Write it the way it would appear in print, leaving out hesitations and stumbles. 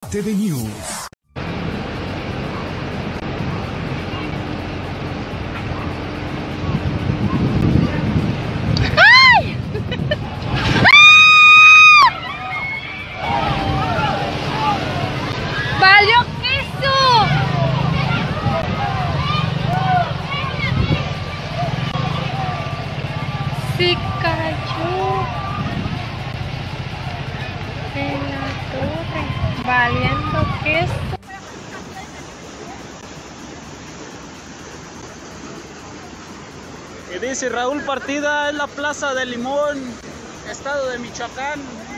TV News. ¡Valió queso! Se cayó en la torre, valiendo queso. Y dice Raúl Partida, es la Plaza de Limón, estado de Michoacán.